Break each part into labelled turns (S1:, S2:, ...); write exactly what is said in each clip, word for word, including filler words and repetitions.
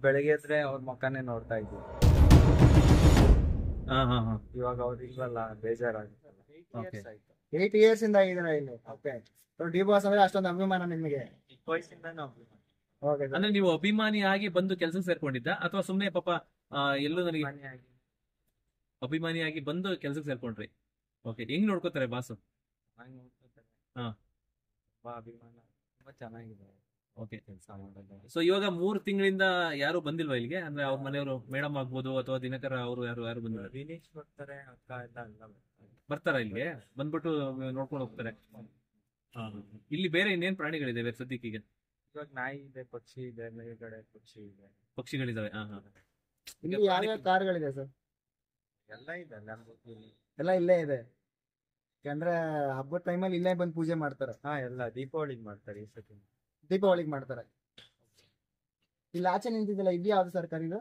S1: ಬೆಳಿಗ್ಗೆ ಎದ್ರೆ ಅವ್ರ ಮುಖನೇ ನೋಡ್ತಾ ಇದ್ವಿ.
S2: ಹಾ ಹಾ ಹಾ
S1: ಇವಾಗ ಅವ್ರು ಇಲ್ವಲ್ಲ, ಬೇಜಾರಾಗುತ್ತಲ್ಲ.
S2: Okay.
S1: ಆಯ್ತು.
S3: ಏಟ್ ಇಯರ್ಸ್ ಇಂದ ಆಗಿದ್ದೀರಾ ಇಲ್ಲಿ. ಓಕೆ. ಡಿ ಬಾಸ್ ಅಂದ್ರೆ ಅಷ್ಟೊಂದು ಅಭಿಮಾನ ನಿಮಗೆ.
S1: ಚಿಕ್ಕ ವಯಸ್ಸಿಂದಾನು
S3: ಓಕೆ
S2: ಅಂದ್ರೆ ನೀವು ಅಭಿಮಾನಿ ಆಗಿ ಬಂದು ಕೆಲಸ ಸೇರ್ಕೊಂಡಿದ್ದ ಅಥವಾ ಸುಮ್ನೆ ಪಾಪ ಆ, ಎಲ್ಲೂ ನನಗೆ
S1: ಅಭಿಮಾನಿಯಾಗಿ
S2: ಅಭಿಮಾನಿಯಾಗಿ ಬಂದು ಕೆಲ್ಸಕ್ಕೆ ಸೇರ್ಕೊಂಡ್ರಿ? ಓಕೆ. ಹೆಂಗ್ ನೋಡ್ಕೋತಾರೆ ಬಾಸು?
S1: ಚೆನ್ನಾಗಿ ನೋಡ್ಕೊತಾರೆ.
S2: ಹಾ.
S1: ತುಂಬಾ ಅಭಿಮಾನ, ತುಂಬಾ ಚೆನ್ನಾಗಿದೆ
S2: ಓಕೆ.
S1: ಕೆಲಸ ಮಾಡೋದು.
S2: ಸೊ ಇವಾಗ ಮೂರ್ ತಿಂಗಳಿಂದ ಯಾರು ಬಂದಿಲ್ವಾ ಇಲ್ಲಿಗೆ? ಅಂದ್ರೆ ಅವ್ರ ಮನೆಯವರು, ಮೇಡಮ್ ಆಗ್ಬೋದು ಅಥವಾ ದಿನಕರ ಅವರು ಯಾರು ಯಾರು ಬಂದಿಲ್ಲ?
S1: ವಿನೀಶ್ ಬರ್ತಾರೆ, ಅಕ್ಕ ಎಲ್ಲ ಎಲ್ಲ ಬರ್ತಾರೆ.
S2: ಬರ್ತಾರ ಇಲ್ಲಿಗೆ? ಬಂದ್ಬಿಟ್ಟು ನೋಡ್ಕೊಂಡು ಹೋಗ್ತಾರೆ. ಹಾ. ಇಲ್ಲಿ ಬೇರೆ ಇನ್ನೇನ್ ಪ್ರಾಣಿಗಳಿದೆ ಸದ್ಯಕ್ಕೆ ಈಗ?
S1: ಇವಾಗ ನಾಯಿ ಇದೆ, ಪಕ್ಷಿ ಇದೆ, ಮೇಲ್ಗಡೆ ಪಕ್ಷಿ ಇದೆ,
S2: ಪಕ್ಷಿಗಳಿದಾವೆ. ಹಾ ಹಾ.
S3: ಇಲ್ಲಿ ಯಾವ್ಯಾವ ಕಾರ್ಗಳಿದೆ ಸರ್?
S1: ಎಲ್ಲ ಇದೆ. Lamborghini.
S3: ಎಲ್ಲ ಇಲ್ಲೇ ಇದೆ. ಯಾಕಂದ್ರೆ ಹಬ್ಬದ ಟೈಮಲ್ಲಿ ಇಲ್ಲೇ ಬಂದು ಪೂಜೆ ಮಾಡ್ತಾರೆ.
S1: ಹಾ, ಎಲ್ಲ ದೀಪಾವಳಿಗೆ ಮಾಡ್ತಾರೆ ಈ ಸತಿ.
S3: ದೀಪಾವಳಿಗೆ ಮಾಡ್ತಾರೆ. ಇಲ್ಲಿ ಆಚೆ ನಿಂತಿದ್ದಿಲ್ಲ, ಇದು ಯಾವ್ದು ಸರ್ ಕಾರ್? ಇದು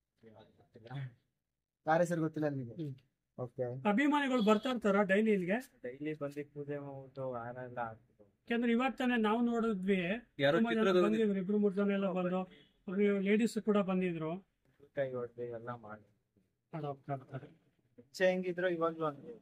S3: ಕಾರ್ ಹೆಸರು ಗೊತ್ತಿಲ್ಲ ನಿಮಗೆ? ಓಕೆ.
S4: ಅಭಿಮಾನಿಗಳು ಬರ್ತಾ ಇರ್ತಾರ ಡೈಲಿ ಇಲ್ಲಿಗೆ?
S1: ಡೈಲಿ ಬಂದು ಪೂಜೆ ಮಾಡ್ಬಿಟ್ಟು ಹಾರ ಎಲ್ಲ ಹಾಕ್ತಾರೆ.
S4: ಯಾಕಂದ್ರೆ ಇವಾಗ ತಾನೇ ನಾವು ನೋಡಿದ್ವಿ,
S2: ಯಾರೋ
S4: ತುಂಬಾ ಜನ
S2: ಚಿತ್ರದುರ್ಗ
S4: ಬಂದಿದ್ರು, ಇಬ್ರು ಮೂರ್ ಜನ ಎಲ್ಲ ಬಂದು, ಲೇಡೀಸ್ ಕೂಡ ಬಂದಿದ್ರು.
S1: ಕೈ ಹೊಡೆದು ಎಲ್ಲ ಮಾಡಿ
S4: ಮಾಡ್ ಹೋಗ್ತಾ ಇರ್ತಾರೆ.
S1: ಮುಂಚೆ ಹೆಂಗಿದ್ರು ಇವಾಗ್ಲೂ ಹಂಗೆ.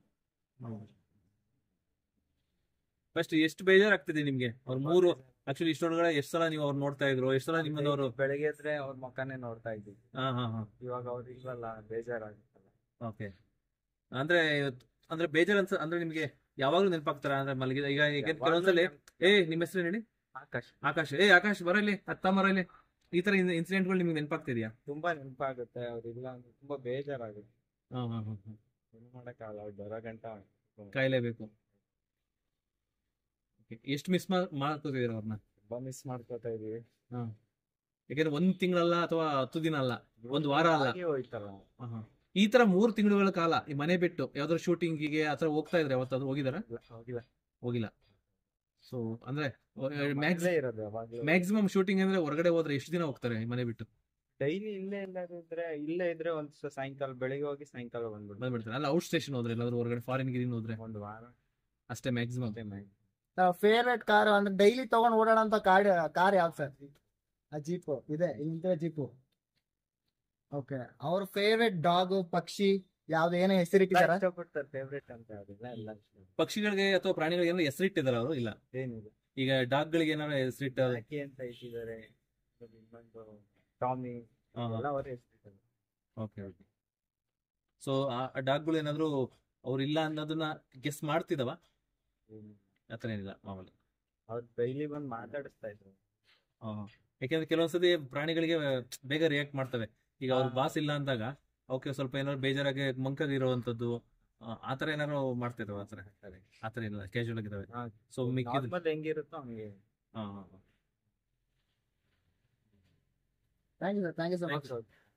S2: ಫಸ್ಟ್ ಎಷ್ಟು ಬೇಜಾರಾಗ್ತಿದೆ ನಿಮ್ಗೆ? ಅವ್ರ ಮೂರು ಆಕ್ಚುಲಿ ಇಷ್ಟೊಳಗಡೆ ಎಷ್ಟ್ ಸಲ ನೀವು ಅವ್ರು ನೋಡ್ತಾ ಇದ್ರು? ಎಷ್ಟ್ ಸಲ ನಿಮ್ಮನ್ನ ಅವರು?
S1: ಬೆಳಿಗ್ಗೆ ಎದ್ರೆ ಅವ್ರ ಮುಖನೇ ನೋಡ್ತಾ ಇದ್ವಿ.
S2: ಹಾ ಹಾ ಹಾ
S1: ಇವಾಗ ಅವ್ರು ಇಲ್ವಲ್ಲ, ಬೇಜಾರಾಗುತ್ತಲ್ಲ.
S2: ಓಕೆ. ಅಂದ್ರೆ ಅಂದ್ರೆ ಬೇಜಾರ್ ಅನ್ಸ ಅಂದ್ರೆ ನಿಮ್ಗೆ ಯಾವಾಗ್ಲೂ ನೆನಪಾಗ್ತಾರ? ಅಂದ್ರೆ ಮಲಗಿದ ಈಗ ಈಗ ಕೆಲವೊಂದ್ಸಲಿ ಏ ನಿಮ್ ಹೆಸರು ಹೇಳಿ?
S1: ಆಕಾಶ್.
S2: ಆಕಾಶ್. ಏ ಆಕಾಶ್ ಬರಲಿ, ಅತ್ತ ಮರಲಿ, ಈ ತರ ಇನ್ಸಿಡೆಂಟ್ಗಳು ನಿಮ್ಗೆ ನೆನಪಾಗ್ತಿದ್ಯಾ?
S1: ತುಂಬಾ ನೆನಪಾಗುತ್ತೆ. ಅವ್ರು ಇಲ್ಲ ಅಂದ್ರೆ ತುಂಬಾ ಬೇಜಾರಾಗುತ್ತೆ.
S2: ಹಾ ಹಾ ಹಾ
S1: ಏನು ಮಾಡಕ್ಕಾಗಲ್ಲ, ಅವ್ರು ಬರೋ ಗಂಟ
S2: ಕಾಯ್ಲೇಬೇಕು. ಎಷ್ಟು ಮಿಸ್ ಮಾಡ್ಕೋತಿದೀರ ಅವ್ರನ್ನ?
S1: ತುಂಬಾ ಮಿಸ್ ಮಾಡ್ಕೊತಾ ಇದೀವಿ.
S2: ಹಾ. ಯಾಕಂದ್ರೆ ಒಂದ್ ತಿಂಗಳಲ್ಲ ಅಥವಾ ಹತ್ತು ದಿನ ಅಲ್ಲ, ಒಂದ್ ವಾರ ಅಲ್ಲ,
S1: ಹಾಗೆ ಹೋಯ್ತಲ್ಲ.
S2: ಈ ತರ ಮೂರ್ ತಿಂಗಳುಗಳ ಕಾಲ ಈ ಮನೆ ಬಿಟ್ಟು ಯಾವ್ದಾದ್ರು ಶೂಟಿಂಗಿಗೆ ಆತರ ಹೋಗ್ತಾ ಇದ್ರೆ ಯಾವತ್ತಾದ್ರು ಹೋಗಿದಾರ?
S1: ಹೋಗಿಲ್ಲ.
S2: ಹೋಗಿಲ್ಲ. ಸೊ ಅಂದ್ರೆ
S1: ಮನೇಲೇ ಇರೋದು ಯಾವಾಗ್ಲೂ.
S2: ಮ್ಯಾಕ್ಸಿಮಮ್ ಶೂಟಿಂಗ್ ಅಂದ್ರೆ ಹೊರಗಡೆ ಹೋದ್ರೆ ಎಷ್ಟು ದಿನ ಹೋಗ್ತಾರೆ ಈ ಮನೆ ಬಿಟ್ಟು?
S1: ಡೈಲಿ ಇಲ್ಲೇ ಎಲ್ಲಾರು ಇದ್ರೆ ಇಲ್ಲೇ ಇದ್ರೆ ಒಂದ್ ಸ- ಸಾಯಂಕಾಲ ಬೆಳಿಗ್ಗೆ ಹೋಗಿ ಸಾಯಂಕಾಲ ಬಂದ್ಬಿಡ್ತಾರೆ.
S2: ಬಂದ್ಬಿಡ್ತಾರೆ. ಅಲ್ಲ ಔಟ್ ಸ್ಟೇಷನ್ ಹೋದ್ರೆ ಎಲ್ಲಾದ್ರೂ ಹೊರಗಡೆ ಫಾರಿನ್ ಗಿರಿನ್ ಹೋದ್ರೆ
S1: ಒಂದು ವಾರ
S2: ಅಷ್ಟೇ ಮ್ಯಾಕ್ಸಿಮಮ್.
S1: ಅಷ್ಟೇ ಮ್ಯಾಗ್.
S3: ಫೇವ್ರೆಟ್ ಕಾರ್ ಅಂದ್ರೆ ಡೈಲಿ ತಗೊಂಡ್ ಓಡಾಡೋ ಅಂತ ಕಾರ್ ಕಾರ್ ಯಾವ್ದು ಸರ್? ಆ ಜೀಪು ಇದೆ, ಇಂಥ ಜೀಪು. ಓಕೆ. ಅವ್ರ ಫೇವ್ರೆಟ್ ಡಾಗ್, ಪಕ್ಷಿ ಯಾವ್ದು, ಏನೋ ಹೆಸರಿಟ್ಟಿದಾರ?
S1: ಇಷ್ಟಪಡ್ತಾರೆ ಫೇವ್ರೇಟ್ ಅಂತ ಅದೆಲ್ಲ ಎಲ್ಲ ಇಷ್ಟ.
S2: ಪಕ್ಷಿಗಳಿಗೆ ಅಥವಾ ಪ್ರಾಣಿಗಳಿಗೆ ಏನಾದ್ರು ಹೆಸರಿಟ್ಟಿದಾರ ಅವರು? ಇಲ್ಲ.
S1: ಏನಿದೆ,
S2: ಈಗ ಡಾಗ್ ಗಳಿಗೆ ಏನಾದ್ರು ಹೆಸರಿಟ್ಟ?
S1: ಯಾಕೆ ಅಂತ ಇಟ್ಟಿದ್ದಾರೆ. ಇನ್ನೊಂದು ಟಾಮಿ ಎಲ್ಲ ಅವರೇ ಇಟ್ಟಿದ್ದಾರೆ.
S2: Okay okay. ಸೊ ಆ ಡಾಗ್ಗಳು ಏನಾದ್ರು ಅವ್ರು ಇಲ್ಲ ಅನ್ನೋದನ್ನ ಗೆಸ್ ಮಾಡ್ತಿದವ? ಆತರ ಏನಿಲ್ಲ ಮಾಮೂಲಿ.
S1: ಅವ್ರು ಡೈಲಿ ಬಂದು ಮಾತಾಡಿಸ್ತಾ ಇದ್ರು.
S2: ಯಾಕೆಂದ್ರೆ ಕೆಲವೊಂದ್ಸತಿ ಪ್ರಾಣಿಗಳಿಗೆ ಬೇಗ ರಿಯಾಕ್ಟ್ ಮಾಡ್ತವೆ. ಈಗ ಅವ್ರ ಬಾಸ್ ಇಲ್ಲ ಅಂದಾಗ ಅವಕ್ಕೆ ಸ್ವಲ್ಪ ಏನಾದ್ರು ಬೇಜಾರಾಗಿ ಮಂಕಾಗಿರುವಂತದ್ದು ಆತರ ಏನಾದ್ರು ಮಾಡ್ತಿದಾವ? ಆತರ ಆತರ ಏನಿಲ್ಲ, ಕ್ಯಾಶುವಲ್ ಆಗಿದಾವೆ. ಸೊ ಮಿಕ್ಕಿದ
S1: ನಾರ್ಮಲ್ ಹೆಂಗಿರುತ್ತೋ ಹಂಗೆ.
S2: ಹಾ ಹಾ
S3: thank you sir, thank you so much.